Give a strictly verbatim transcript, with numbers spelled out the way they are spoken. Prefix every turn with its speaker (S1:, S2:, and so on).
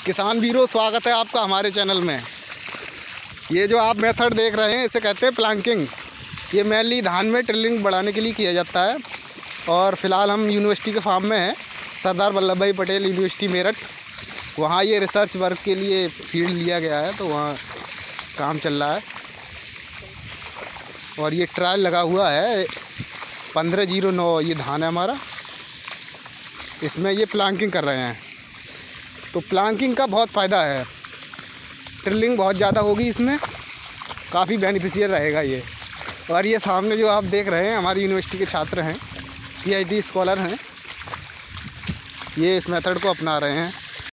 S1: किसान वीरों, स्वागत है आपका हमारे चैनल में। ये जो आप मेथड देख रहे हैं इसे कहते हैं प्लांकिंग। ये मेनली धान में टिल्लिंग बढ़ाने के लिए किया जाता है। और फिलहाल हम यूनिवर्सिटी के फार्म में हैं, सरदार वल्लभ भाई पटेल यूनिवर्सिटी मेरठ। वहाँ ये रिसर्च वर्क के लिए फील्ड लिया गया है, तो वहाँ काम चल रहा है। और ये ट्रायल लगा हुआ है पंद्रह जीरो नौ, ये धान है हमारा। इसमें ये प्लांकिंग कर रहे हैं। तो प्लांकिंग का बहुत फ़ायदा है, ट्रिलिंग बहुत ज़्यादा होगी, इसमें काफ़ी बेनिफिशियल रहेगा ये। और ये सामने जो आप देख रहे हैं हमारी यूनिवर्सिटी के छात्र हैं, पीएचडी स्कॉलर हैं, ये इस मेथड को अपना रहे हैं।